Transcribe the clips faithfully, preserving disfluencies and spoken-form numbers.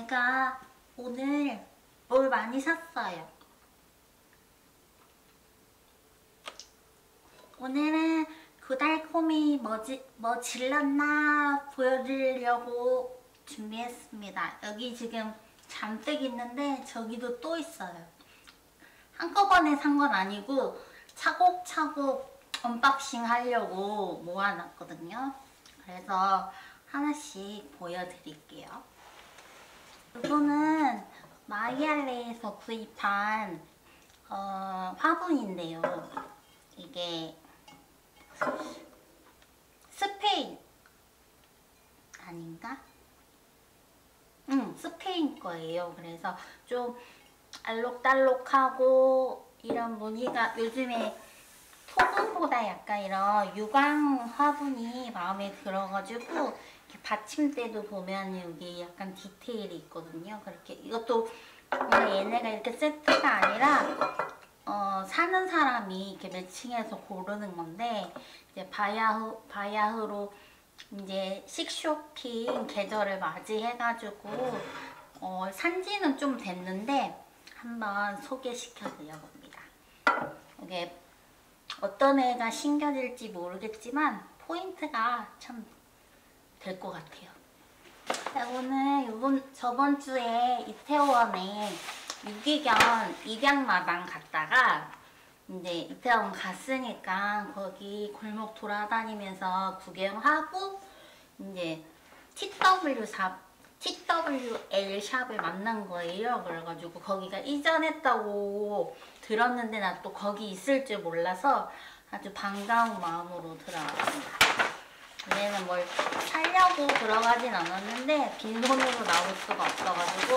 제가 오늘 뭘 많이 샀어요. 오늘은 구달콤이 뭐지, 뭐 질렀나 보여드리려고 준비했습니다. 여기 지금 잔뜩 있는데 저기도 또 있어요. 한꺼번에 산 건 아니고 차곡차곡 언박싱 하려고 모아놨거든요. 그래서 하나씩 보여드릴게요. 이거는 마이알레에서 구입한 어, 화분인데요. 이게 스페인 아닌가? 응, 스페인 거예요. 그래서 좀 알록달록하고 이런 무늬가 요즘에 토분보다 약간 이런 유광 화분이 마음에 들어가지고 이렇게 받침대도 보면 여기 약간 디테일이 있거든요. 그렇게 이것도 원래 얘네가 이렇게 세트가 아니라 어, 사는 사람이 이렇게 매칭해서 고르는 건데 이제 바야흐 바야흐로 이제 식쇼핑 계절을 맞이해가지고 어, 산지는 좀 됐는데 한번 소개시켜 드려봅니다. 이게 어떤 애가 신겨질지 모르겠지만 포인트가 참 될 것 같아요. 이거는 요번 저번 주에 이태원에 유기견 입양마당 갔다가 이제 이태원 갔으니까 거기 골목 돌아다니면서 구경하고 이제 티더블유 샵, 티더블유엘 샵을 만난 거예요. 그래가지고 거기가 이전했다고 들었는데 나 또 거기 있을 줄 몰라서 아주 반가운 마음으로 들어왔습니다. 얘는 뭘 사려고 들어가진 않았는데 빈손으로 나올 수가 없어가지고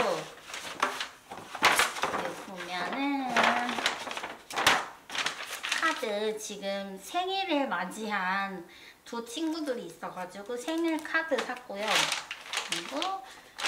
여기 보면은 카드, 지금 생일을 맞이한 두 친구들이 있어가지고 생일 카드 샀고요. 그리고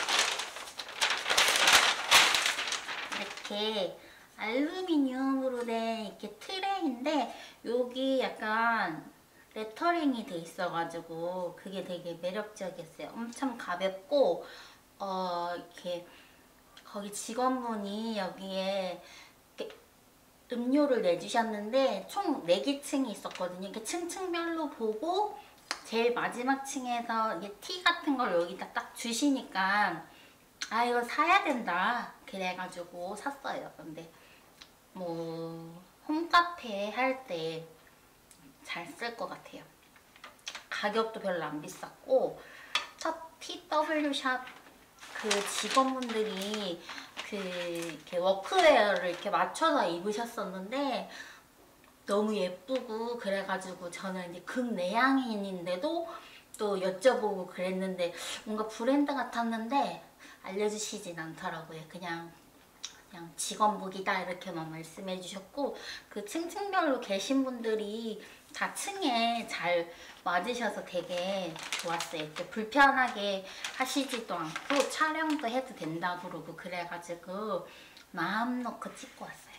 이렇게 알루미늄으로 된 이렇게 트레이인데 여기 약간 레터링이 돼 있어가지고 그게 되게 매력적이었어요. 엄청 가볍고 어 이렇게 거기 직원분이 여기에 이렇게 음료를 내주셨는데 총 네 개 층이 있었거든요. 이렇게 층층별로 보고 제일 마지막 층에서 이게 티 같은 걸 여기다 딱 주시니까 아 이거 사야 된다 그래가지고 샀어요. 근데 뭐 홈카페 할 때 잘 쓸 것 같아요. 가격도 별로 안 비쌌고 첫 티더블유 샵 그 직원분들이 그 이렇게 워크웨어를 이렇게 맞춰서 입으셨었는데 너무 예쁘고 그래가지고 저는 이제 극내향인인데도 또 여쭤보고 그랬는데 뭔가 브랜드 같았는데 알려주시진 않더라고요. 그냥 그냥 직원복이다 이렇게만 말씀해 주셨고 그 층층별로 계신 분들이 다 층에 잘 맞으셔서 되게 좋았어요. 이렇게 불편하게 하시지도 않고 촬영도 해도 된다 그러고 그래가지고 마음 놓고 찍고 왔어요.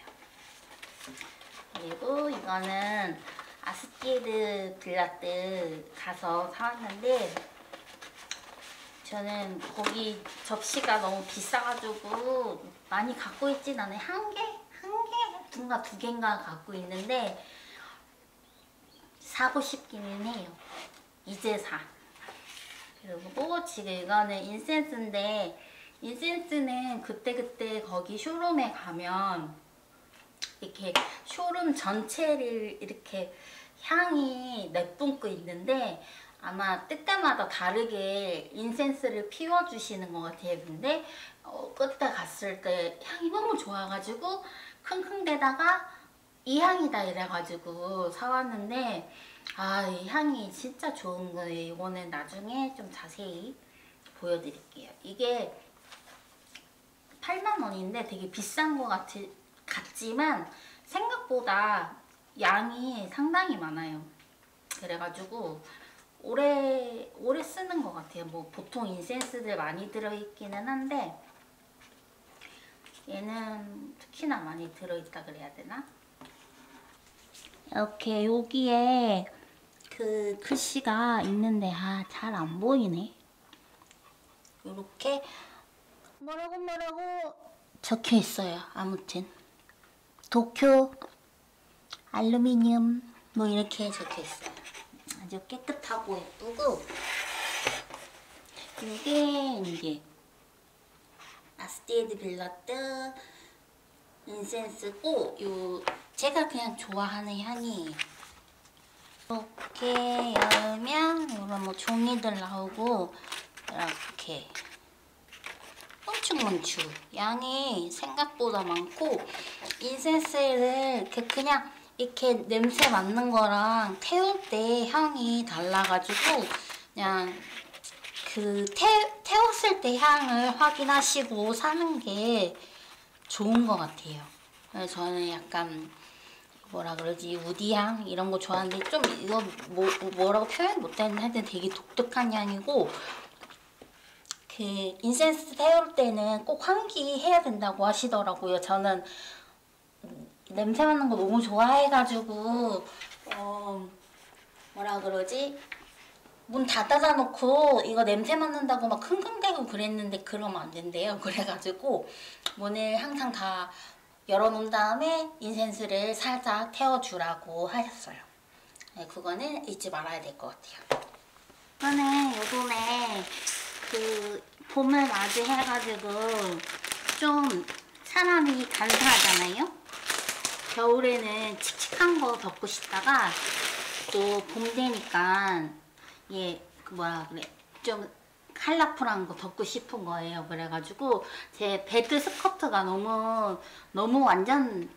그리고 이거는 아스티드 빌라트 가서 사왔는데 저는 거기 접시가 너무 비싸가지고 많이 갖고 있진 않아요. 한 개? 한 개? 둔가 두 개인가 갖고 있는데 사고 싶기는 해요. 이제 사. 그리고 지금 이거는 인센스인데 인센스는 그때그때 거기 쇼룸에 가면 이렇게 쇼룸 전체를 이렇게 향이 내뿜고 있는데 아마 때때마다 다르게 인센스를 피워주시는 것 같아요. 근데 어, 그때 갔을 때 향이 너무 좋아가지고 킁킁대다가 이 향이다 이래가지고 사왔는데 아, 이 향이 진짜 좋은 거예요. 이거는 나중에 좀 자세히 보여드릴게요. 이게 팔만 원인데 되게 비싼 것 같이, 같지만 생각보다 양이 상당히 많아요. 그래가지고 오래 오래 쓰는 것 같아요. 뭐 보통 인센스들 많이 들어있기는 한데 얘는 특히나 많이 들어있다 그래야 되나? 이렇게 여기에 그 글씨가 있는데 아, 잘 안 보이네. 이렇게 뭐라고 뭐라고 적혀 있어요. 아무튼 도쿄 알루미늄 뭐 이렇게 적혀 있어요. 아주 깨끗하고 예쁘고, 이게 이게 아스티에드 빌라트 인센스고, 요 제가 그냥 좋아하는 향이에요. 이렇게 열면 이런 뭐 종이들 나오고, 이렇게 엄청 많죠. 양이 생각보다 많고, 인센스를 이렇게 그냥 이렇게 냄새 맡는 거랑 태울 때 향이 달라가지고 그냥 그 태, 태웠을 때 향을 확인하시고 사는 게 좋은 것 같아요. 그래서 저는 약간 뭐라 그러지, 우디향 이런 거 좋아하는데, 좀 이거 뭐, 뭐라고 표현 못했는데 하여튼 되게 독특한 향이고, 그 인센스 태울 때는 꼭 환기해야 된다고 하시더라고요. 저는 냄새 맡는 거 너무 좋아해가지고 어 뭐라 그러지, 문 다 닫아놓고 이거 냄새 맡는다고 막 흥흥대고 그랬는데 그러면 안 된대요. 그래가지고 문을 항상 다 열어놓은 다음에 인센스를 살짝 태워주라고 하셨어요. 네, 그거는 잊지 말아야 될 것 같아요. 저는 요번에 그 봄을 맞이해가지고 좀 사람이 간사하잖아요. 겨울에는 칙칙한 거 덮고 싶다가 또 봄 되니까 예, 그 뭐라 그래, 좀 컬러풀한 거 덮고 싶은 거예요. 그래가지고 제 베드 스커트가 너무 너무 완전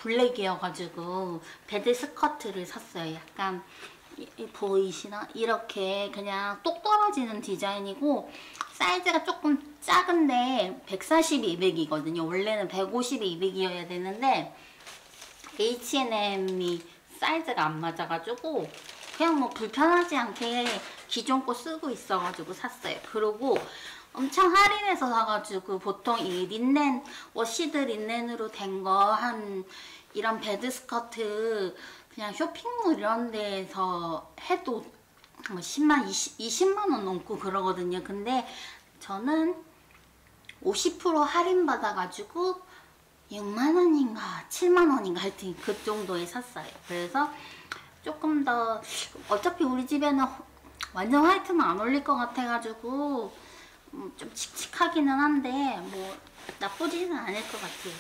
블랙이어가지고 베드 스커트를 샀어요. 약간 보이시나? 이렇게 그냥 똑 떨어지는 디자인이고, 사이즈가 조금 작은데 백사십에 이백이거든요. 원래는 백오십에 이백이어야 되는데 에이치 앤 엠이 사이즈가 안 맞아가지고 그냥 뭐 불편하지 않게 기존 거 쓰고 있어가지고 샀어요. 그리고 엄청 할인해서 사가지고 보통 이 린넨, 워시드 린넨으로 된 거 한 이런 베드 스커트 그냥 쇼핑몰 이런 데에서 해도 뭐 십만, 이십만 원 넘고 그러거든요. 근데 저는 오십 퍼센트 할인 받아가지고 육만 원인가 칠만 원인가 하여튼 그 정도에 샀어요. 그래서 조금 더, 어차피 우리 집에는 완전 화이트는 안 어울릴 것 같아가지고 음, 좀 칙칙하기는 한데 뭐 나쁘지는 않을 것 같아요.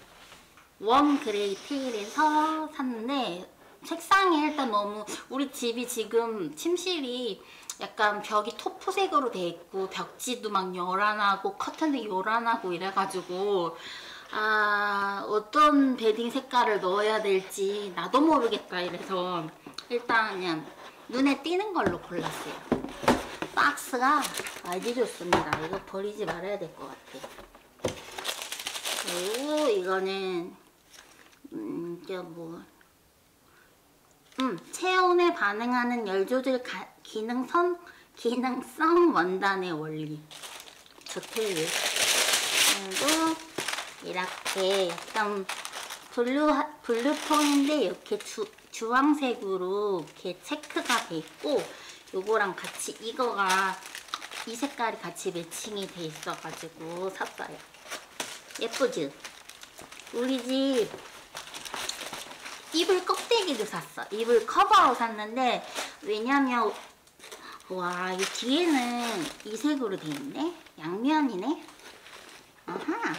웜 그레이 테일에서 샀는데, 색상이 일단 너무, 우리 집이 지금 침실이 약간 벽이 토프색으로 돼 있고 벽지도 막 요란하고 커튼도 요란하고 이래가지고 아, 어떤 베딩 색깔을 넣어야 될지 나도 모르겠다 이래서 일단 그냥 눈에 띄는 걸로 골랐어요. 박스가 아주 좋습니다. 이거 버리지 말아야 될 것 같아요. 그리고 이거는 음, 이게 뭐 음, 체온에 반응하는 열 조절 가, 기능성 기능성 원단의 원리. 저테일. 그리고 이렇게 약간 블루 블루톤인데 이렇게 주 주황색으로 이렇게 체크가 돼 있고, 요거랑 같이 이거가 이 색깔이 같이 매칭이 돼 있어가지고 샀어요. 예쁘지? 우리 집 이불 껍데기도 샀어. 이불 커버로 샀는데, 왜냐면 와, 이 뒤에는 이 색으로 돼 있네. 양면이네. 아하.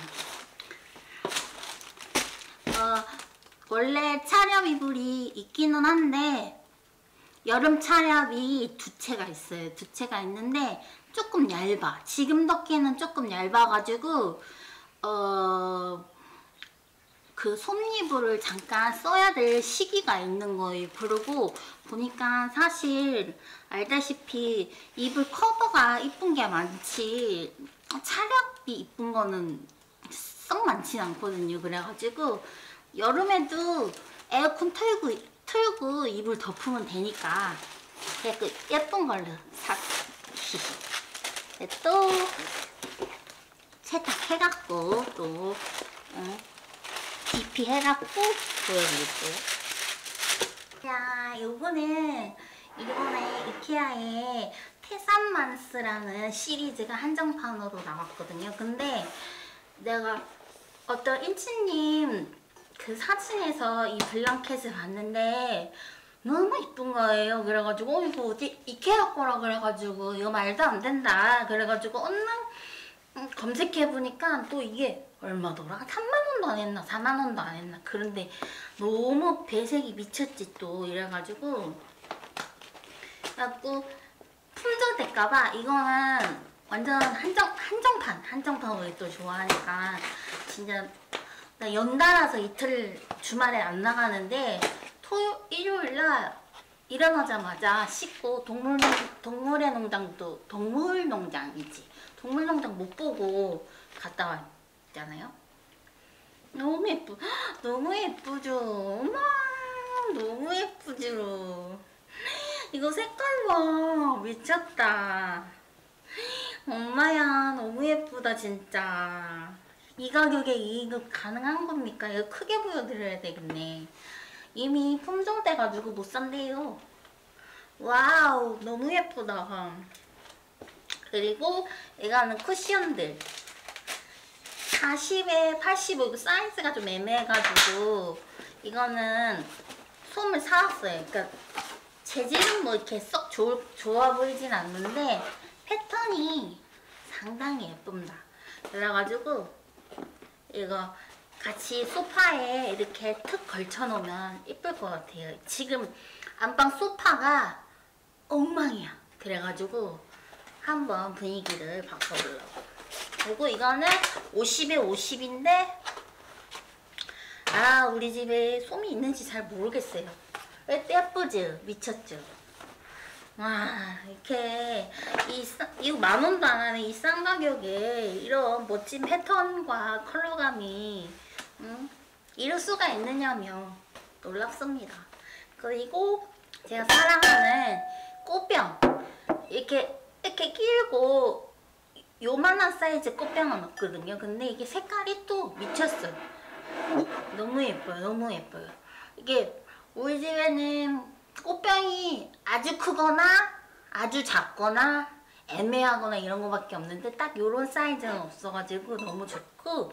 어, 원래 차렵 이불이 있기는 한데 여름 차렵이 두 채가 있어요. 두 채가 있는데 조금 얇아. 지금 덮기는 조금 얇아가지고 어, 그 솜이불을 잠깐 써야 될 시기가 있는 거예요. 그리고 보니까 사실 알다시피 이불 커버가 이쁜 게 많지 차렵이 이쁜 거는 썩 많진 않거든요. 그래가지고 여름에도 에어컨 틀고, 틀고 이불 덮으면 되니까 그 예쁜 걸로 샀어. 또 세탁해갖고 또 어, 디피 해갖고 보여드릴게요. 자, 요거는 이번에 이케아에 테산만스라는 시리즈가 한정판으로 나왔거든요. 근데 내가 어떤 인치님 그 사진에서 이 블랑켓을 봤는데 너무 이쁜 거예요. 그래가지고 어, 이거 어디 이케아 거라 그래가지고 이거 말도 안 된다 그래가지고 얼른 음, 검색해보니까 또 이게 얼마더라? 삼만 원도 안 했나 사만 원도 안 했나. 그런데 너무 배색이 미쳤지 또 이래가지고 그래갖고 품절될까봐 이거는 완전 한정, 한정판 한정판 우리 또 좋아하니까 진짜 나 연달아서 이틀 주말에 안 나가는데 토요 일요일날 일어나자마자 씻고 동물 동물의 농장도 동물 농장이지 동물농장 못 보고 갔다 왔잖아요. 너무 예쁘, 너무 예쁘죠. 어머, 너무 예쁘죠. 이거 색깔 봐, 미쳤다. 엄마야, 너무 예쁘다 진짜. 이 가격에 이거 가능한 겁니까? 이거 크게 보여드려야 되겠네. 이미 품절돼가지고 못 산대요. 와우, 너무 예쁘다. 그리고 이거는 쿠션들 사십에 팔십오 이거 사이즈가 좀 애매해가지고 이거는 솜을 사왔어요. 그러니까 재질은 뭐 이렇게 썩 좋, 좋아 보이진 않는데 패턴이 상당히 예쁩니다. 그래가지고 이거 같이 소파에 이렇게 툭 걸쳐 놓으면 예쁠 것 같아요. 지금 안방 소파가 엉망이야. 그래가지고 한번 분위기를 바꿔보려고. 그리고 이거는 오십에 오십인데 아 우리 집에 솜이 있는지 잘 모르겠어요. 왜 예쁘지? 미쳤죠? 와 이렇게 이 이거 만 원도 안 하는 이 싼 가격에 이런 멋진 패턴과 컬러감이 음, 이럴 수가 있느냐며 놀랍습니다. 그리고 제가 사랑하는 꽃병 이렇게 이렇게 길고 요만한 사이즈 꽃병은 없거든요. 근데 이게 색깔이 또 미쳤어요. 너무 예뻐요. 너무 예뻐요. 이게 우리 집에는 꽃병이 아주 크거나 아주 작거나 애매하거나 이런 거밖에 없는데 딱 요런 사이즈는 없어가지고 너무 좋고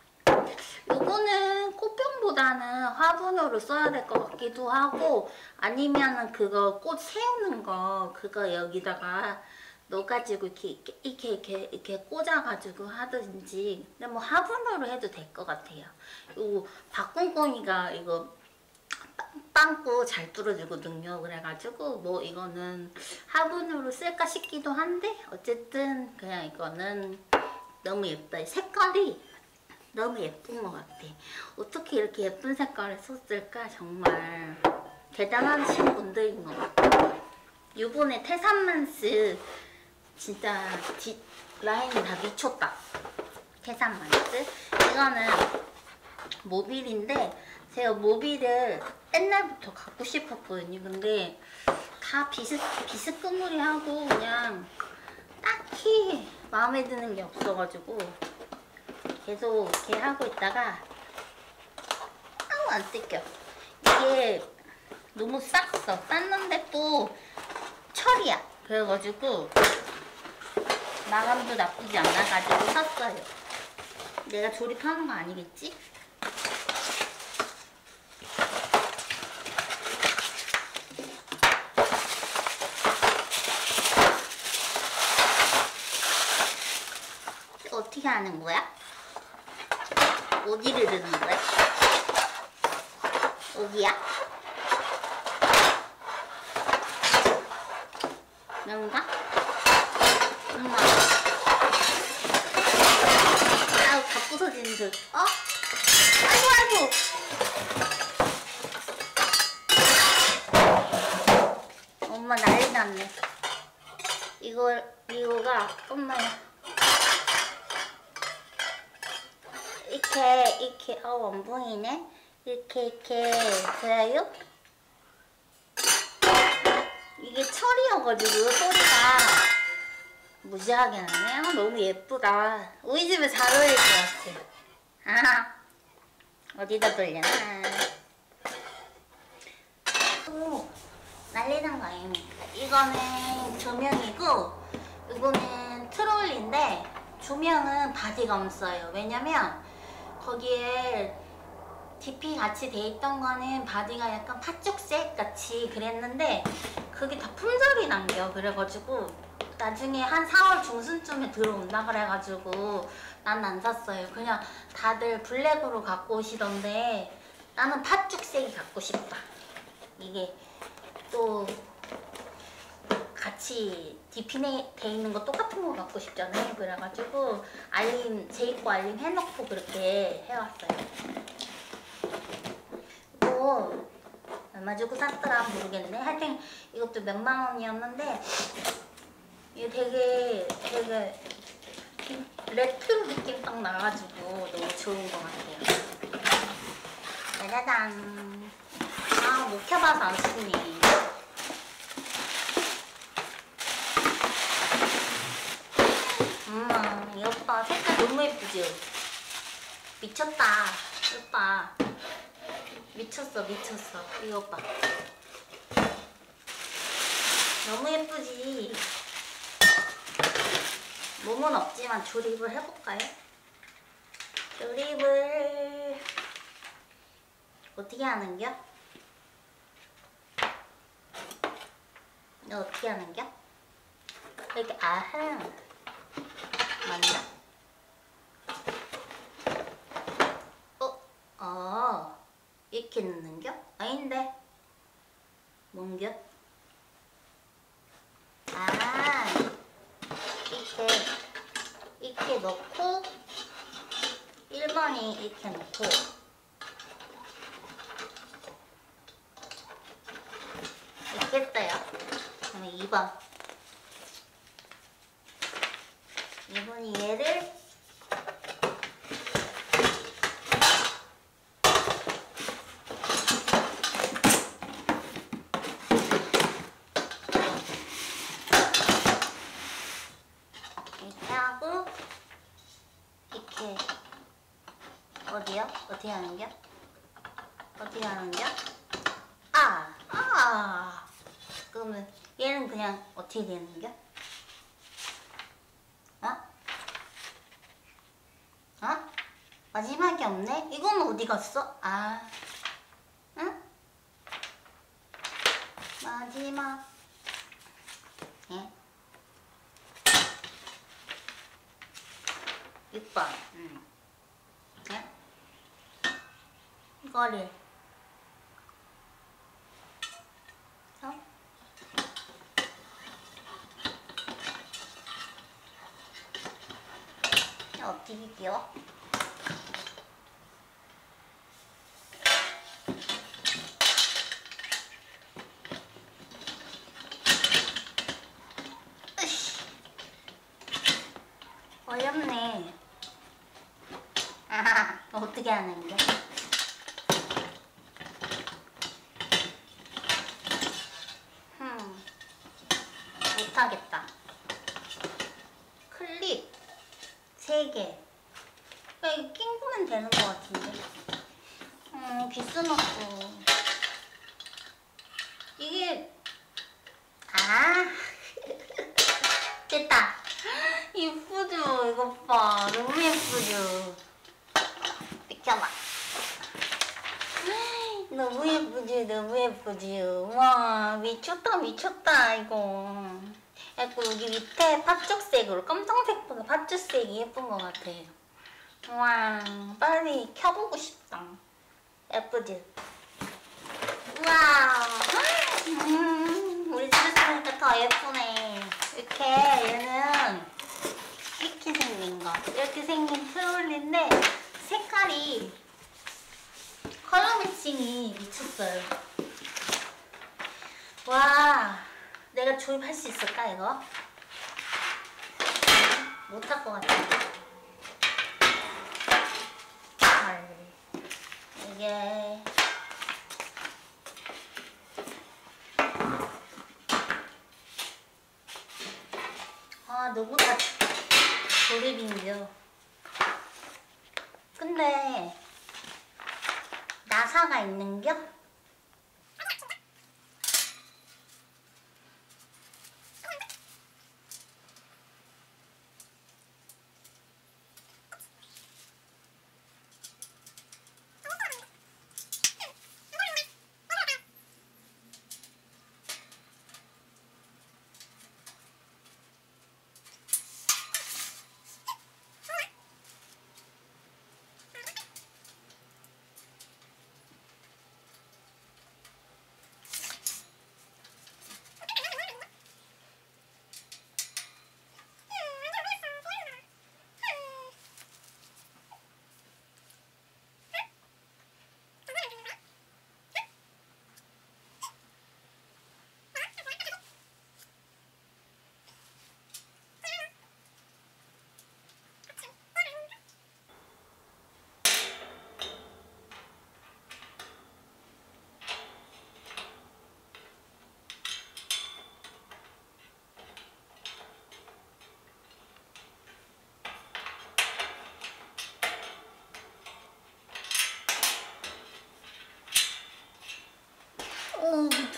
요거는 꽃병보다는 화분으로 써야 될 것 같기도 하고 아니면은 그거 꽃 세우는 거 그거 여기다가 넣어가지고 이렇게 이렇게 이렇게 이렇게 꽂아가지고 하든지 근데 뭐 화분으로 해도 될 것 같아요. 요 박공공이가 이거 빵꾸 잘 뚫어주거든요. 그래가지고 뭐 이거는 화분으로 쓸까 싶기도 한데 어쨌든 그냥 이거는 너무 예뻐요. 색깔이 너무 예쁜 것 같아. 어떻게 이렇게 예쁜 색깔을 썼을까 정말 대단하신 분들인 것 같아요. 요번에 테산만스 진짜 뒷 라인이 다 미쳤다. 테산만스 이거는 모빌인데 제가 모빌을 옛날부터 갖고 싶었거든요. 근데 다 비스, 비스끄무리하고 그냥 딱히 마음에 드는 게 없어가지고 계속 이렇게 하고 있다가 아우 안 뜯겨. 이게 너무 쌌어. 쌌는데 또 철이야. 그래가지고 마감도 나쁘지 않아가지고 샀어요. 내가 조립하는 거 아니겠지? 어떻게 하는 거야? 어디를 넣는 거야? 여기야? 여긴가? 엄마 아우 다 부서지는 줄 어? 아이고 아이고 엄마 난리 났네. 이걸 이거가 엄마야 이렇게 이렇게 어 원봉이네. 이렇게 이렇게 보여요? 이게 철이어가지고 소리가 무지하게 나네. 아, 너무 예쁘다. 우리 집에 잘 어울릴 것 같아. 아 어디다 돌려나. 또 날리는 거 아닙니다. 이거는 조명이고 이거는 트롤리인데 조명은 바디가 없어요. 왜냐면 거기에 디피 같이 돼 있던 거는 바디가 약간 팥죽색 같이 그랬는데 그게 다 품절이 난겨. 그래가지고 나중에 한 사월 중순쯤에 들어온다 그래가지고 난 안 샀어요. 그냥 다들 블랙으로 갖고 오시던데 나는 팥죽색이 갖고 싶다. 이게 또 같이 디피 돼 있는 거 똑같은 거 갖고 싶잖아요. 그래가지고 알림 재입고 알림 해놓고 그렇게 해왔어요. 이거 얼마 주고 샀더라 모르겠네. 하여튼 이것도 몇만 원이었는데 이게 되게 되게 레트로 느낌 딱 나가지고 너무 좋은 것 같아요. 짜자잔. 아, 못 켜봐서 안 쓰네. 음, 이 오빠 색깔 너무 예쁘죠? 미쳤다. 이 오빠 미쳤어 미쳤어. 이 오빠 너무 예쁘지? 몸은 없지만 조립을 해볼까요? 조립을 어떻게 하는겨? 이거 어떻게 하는겨? 이렇게 아하 맞나? 어? 어 이렇게 넣는겨? 아닌데 뭔겨? 아 이렇게 이렇게 넣고 일 번이 이렇게 넣고 이렇게 했어요. 그러면 이 번 이 번이 얘를 이렇게 하고 이렇게 어디요? 어떻게 하는겨? 어떻게 하는겨? 아! 아! 그러면 얘는 그냥 어떻게 되는겨? 어? 어? 마지막이 없네? 이건 어디 갔어? 아, 응? 마지막. 예? 육 번. 응. 예? 이거를. 어? 어떻게 끼워? 으씨. 어렵네. 아, 어떻게 하는데? 음, 못하겠다. 클립 세 개. 이거 낑구면 되는 것 같은데. 음, 귀스 넣고. 이게, 아, 됐다. 예쁘죠? 이것 봐. 너무 예쁘죠? 비켜봐. 너무 예쁘지? 너무 예쁘지? 와, 미쳤다, 미쳤다, 이거. 약간 여기 밑에 팥죽색으로, 검정색보다 팥죽색이 예쁜 것 같아요. 와, 빨리 켜보고 싶다. 예쁘지? 우와, 음, 우리 집에서 보니까 더 예쁘네. 이렇게 얘는 이렇게 생긴 거, 이렇게 생긴 트롤리인데 색깔이 컬러 매칭이 미쳤어요. 와, 내가 조립할 수 있을까 이거? 못할 것 같아. 헐, 이게 아, 너무 다 조립인데요. 근데 나사가 있는겨?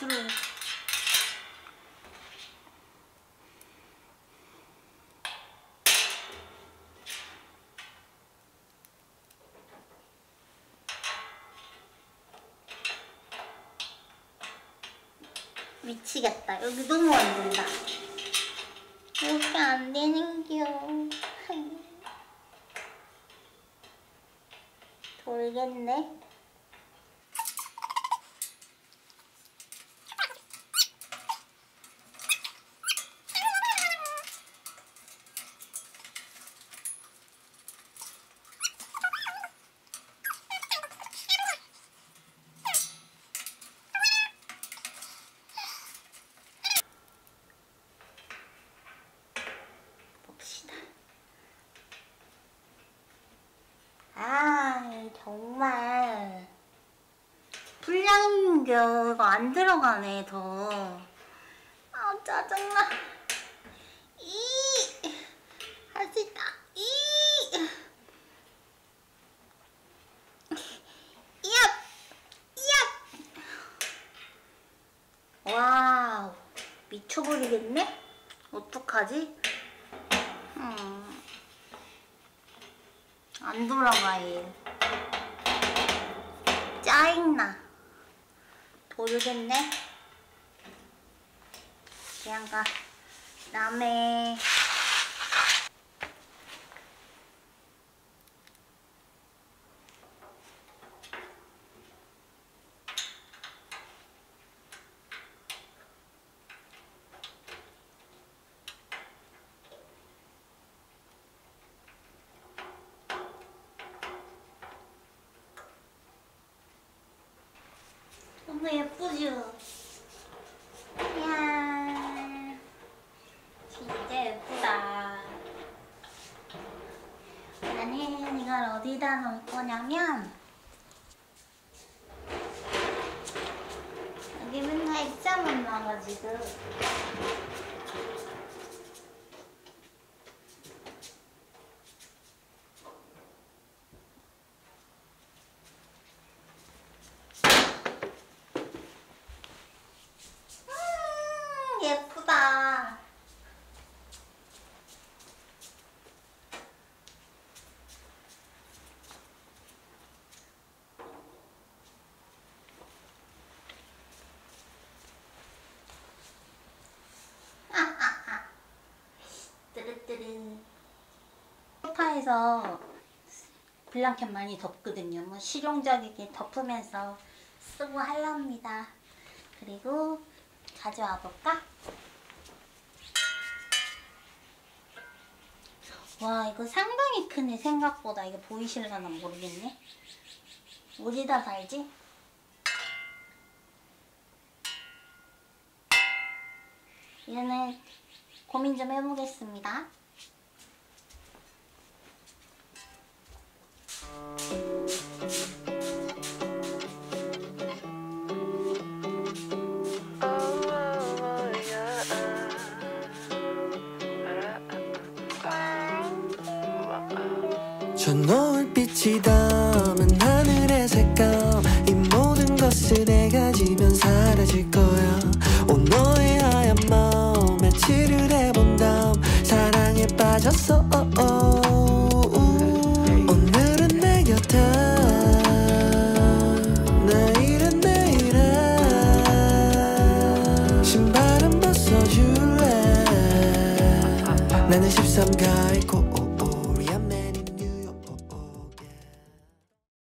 밑으로. 미치겠다. 여기 너무 안 된다. 이렇게 안 되는겨. 돌겠네. 아, 정말 불량인겨. 이거 안 들어가네, 더. 아, 짜증나. 이, 할 수 있다. 이, 이압, 이압. 와우, 미쳐버리겠네? 어떡하지? 음. 안 돌아가, 얘. 짜증나. 모르겠네. 그냥 가. 다음에 너무 예쁘죠? 이야, 진짜 예쁘다. 나는 이걸 어디다 놓을 거냐면 여기 맨날 액자만 나가지고 예쁘다. 아아아. 뜨르뜨르. 소파에서 블랑켓 많이 덮거든요. 뭐 실용적이게 덮으면서 쓰고 하렵니다. 그리고 가져와 볼까? 와, 이거 상당히 크네. 생각보다. 이거 보이실려나 모르겠네. 어디다 달지? 얘는 고민 좀 해보겠습니다. 저 노을빛이 담은 하늘의 색감, 이 모든 것을 내가 지면 사라질 거야. 오, 너의 하얀 마음 며칠을 해본 다음 사랑에 빠졌어. 오늘은 내 곁에, 내일은 내일에 신발은 벗어줄래. 나는 십삼 가 있고